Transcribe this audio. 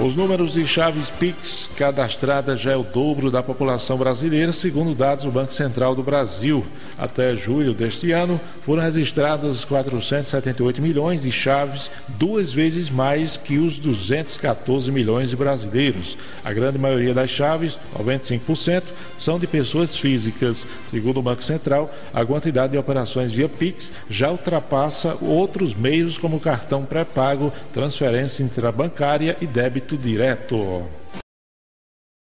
Os números de chaves Pix cadastradas já é o dobro da população brasileira, segundo dados do Banco Central do Brasil. Até julho deste ano, foram registradas 478 milhões de chaves, 2 vezes mais que os 214 milhões de brasileiros. A grande maioria das chaves, 95%, são de pessoas físicas. Segundo o Banco Central, a quantidade de operações via Pix já ultrapassa outros meios como cartão pré-pago, transferência intrabancária e débito direto.